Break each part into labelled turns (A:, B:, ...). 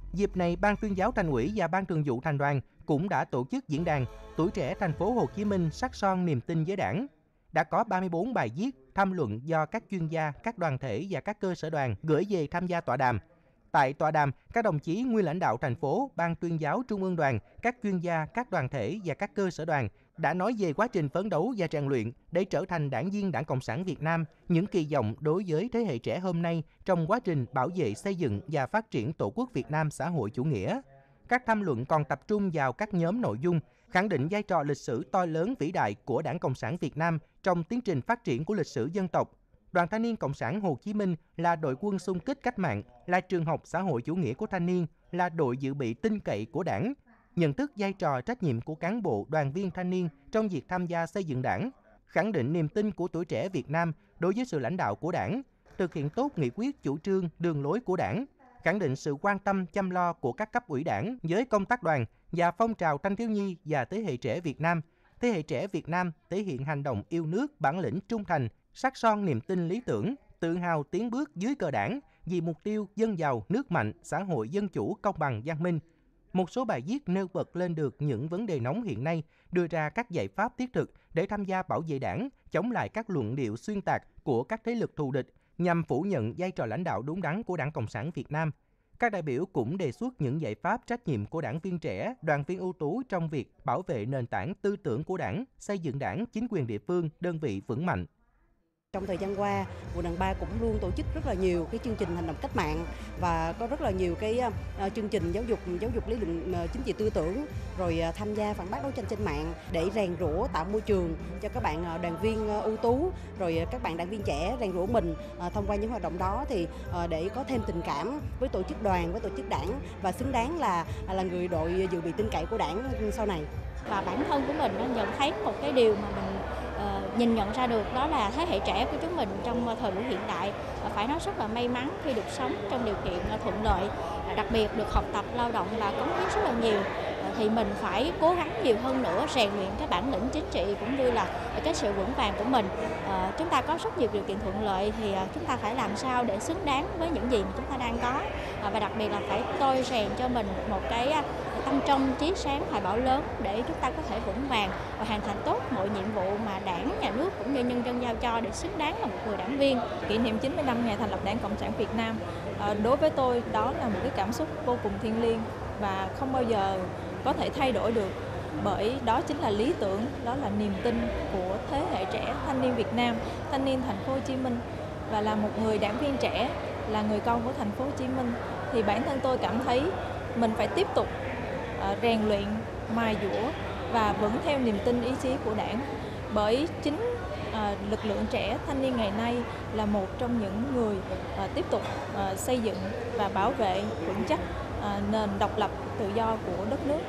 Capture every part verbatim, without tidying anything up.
A: Dịp này, Ban Tuyên giáo Thành ủy và Ban Thường vụ Thành đoàn cũng đã tổ chức diễn đàn Tuổi trẻ thành phố Hồ Chí Minh sắc son niềm tin với Đảng. Đã có ba mươi tư bài viết, tham luận do các chuyên gia, các đoàn thể và các cơ sở đoàn gửi về tham gia tọa đàm. Tại tọa đàm, các đồng chí nguyên lãnh đạo thành phố, Ban Tuyên giáo Trung ương Đoàn, các chuyên gia, các đoàn thể và các cơ sở đoàn đã nói về quá trình phấn đấu và rèn luyện để trở thành đảng viên Đảng Cộng sản Việt Nam, những kỳ vọng đối với thế hệ trẻ hôm nay trong quá trình bảo vệ, xây dựng và phát triển Tổ quốc Việt Nam xã hội chủ nghĩa. Các tham luận còn tập trung vào các nhóm nội dung, khẳng định vai trò lịch sử to lớn vĩ đại của Đảng Cộng sản Việt Nam trong tiến trình phát triển của lịch sử dân tộc. Đoàn Thanh niên Cộng sản Hồ Chí Minh là đội quân xung kích cách mạng, là trường học xã hội chủ nghĩa của thanh niên, là đội dự bị tin cậy của Đảng. Nhận thức vai trò trách nhiệm của cán bộ, đoàn viên thanh niên trong việc tham gia xây dựng Đảng, khẳng định niềm tin của tuổi trẻ Việt Nam đối với sự lãnh đạo của Đảng, thực hiện tốt nghị quyết, chủ trương, đường lối của Đảng, khẳng định sự quan tâm chăm lo của các cấp ủy Đảng với công tác đoàn và phong trào thanh thiếu nhi và thế hệ trẻ Việt Nam. Thế hệ trẻ Việt Nam thể hiện hành động yêu nước, bản lĩnh trung thành, sắc son niềm tin lý tưởng, tự hào tiến bước dưới cờ Đảng vì mục tiêu dân giàu, nước mạnh, xã hội dân chủ, công bằng, văn minh. Một số bài viết nêu bật lên được những vấn đề nóng hiện nay, đưa ra các giải pháp thiết thực để tham gia bảo vệ Đảng, chống lại các luận điệu xuyên tạc của các thế lực thù địch nhằm phủ nhận vai trò lãnh đạo đúng đắn của Đảng Cộng sản Việt Nam. Các đại biểu cũng đề xuất những giải pháp trách nhiệm của đảng viên trẻ, đoàn viên ưu tú trong việc bảo vệ nền tảng tư tưởng của Đảng, xây dựng Đảng, chính quyền địa phương, đơn vị vững mạnh.
B: Trong thời gian qua, quận đoàn ba cũng luôn tổ chức rất là nhiều cái chương trình hành động cách mạng và có rất là nhiều cái uh, chương trình giáo dục giáo dục lý luận uh, chính trị tư tưởng, rồi uh, tham gia phản bác đấu tranh trên mạng để rèn rũa, tạo môi trường cho các bạn uh, đoàn viên uh, ưu tú, rồi uh, các bạn đảng viên trẻ rèn rũa mình uh, thông qua những hoạt động đó thì uh, để có thêm tình cảm với tổ chức đoàn, với tổ chức Đảng và xứng đáng là là người đội dự bị tin cậy của Đảng sau này.
C: Và bản thân của mình nó nhận thấy một cái điều mà mình Uh, nhìn nhận ra được, đó là thế hệ trẻ của chúng mình trong uh, thời buổi hiện đại uh, phải nói rất là may mắn khi được sống trong điều kiện uh, thuận lợi, uh, đặc biệt được học tập, lao động và cống hiến rất là nhiều. Uh, thì mình phải cố gắng nhiều hơn nữa, rèn luyện cái bản lĩnh chính trị cũng như là uh, cái sự vững vàng của mình. Uh, chúng ta có rất nhiều điều kiện thuận lợi thì uh, chúng ta phải làm sao để xứng đáng với những gì mà chúng ta đang có, uh, và đặc biệt là phải tôi rèn cho mình một cái uh, tâm trong chí sáng hoài bão lớn để chúng ta có thể vững vàng và hoàn thành tốt mọi nhiệm vụ mà Đảng, nhà nước cũng như nhân dân giao cho để xứng đáng là một người đảng viên.
D: Kỷ niệm chín mươi năm ngày thành lập Đảng Cộng sản Việt Nam, à, đối với tôi đó là một cái cảm xúc vô cùng thiêng liêng và không bao giờ có thể thay đổi được, bởi đó chính là lý tưởng, đó là niềm tin của thế hệ trẻ thanh niên Việt Nam, thanh niên thành phố Hồ Chí Minh. Và là một người đảng viên trẻ, là người con của thành phố Hồ Chí Minh thì bản thân tôi cảm thấy mình phải tiếp tục uh, rèn luyện, mài dũa và vững theo niềm tin ý chí của Đảng, bởi chính uh, lực lượng trẻ thanh niên ngày nay là một trong những người uh, tiếp tục uh, xây dựng và bảo vệ vững chắc uh, nền độc lập tự do của đất nước.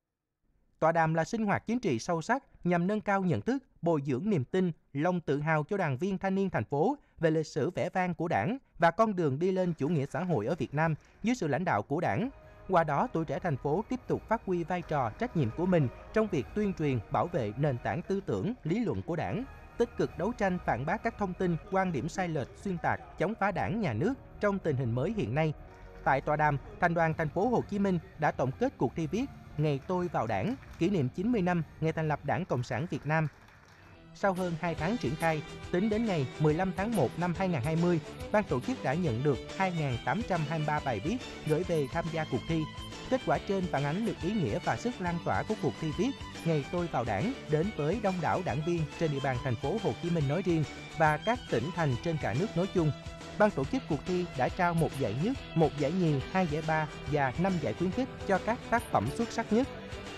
A: Tọa đàm là sinh hoạt chính trị sâu sắc nhằm nâng cao nhận thức, bồi dưỡng niềm tin, lòng tự hào cho đoàn viên thanh niên thành phố về lịch sử vẻ vang của Đảng và con đường đi lên chủ nghĩa xã hội ở Việt Nam dưới sự lãnh đạo của Đảng. Qua đó, tuổi trẻ thành phố tiếp tục phát huy vai trò trách nhiệm của mình trong việc tuyên truyền, bảo vệ nền tảng tư tưởng, lý luận của Đảng, tích cực đấu tranh phản bác các thông tin, quan điểm sai lệch, xuyên tạc, chống phá Đảng, nhà nước trong tình hình mới hiện nay. Tại tọa đàm, Thành đoàn thành phố Hồ Chí Minh đã tổng kết cuộc thi viết Ngày tôi vào Đảng, kỷ niệm chín mươi năm ngày thành lập Đảng Cộng sản Việt Nam. Sau hơn hai tháng triển khai, tính đến ngày mười lăm tháng một năm hai nghìn không trăm hai mươi, ban tổ chức đã nhận được hai nghìn tám trăm hai mươi ba bài viết gửi về tham gia cuộc thi. Kết quả trên phản ánh được ý nghĩa và sức lan tỏa của cuộc thi viết Ngày tôi vào Đảng đến với đông đảo đảng viên trên địa bàn thành phố Hồ Chí Minh nói riêng và các tỉnh thành trên cả nước nói chung. Ban tổ chức cuộc thi đã trao một giải nhất, một giải nhì, hai giải ba và năm giải khuyến khích cho các tác phẩm xuất sắc nhất.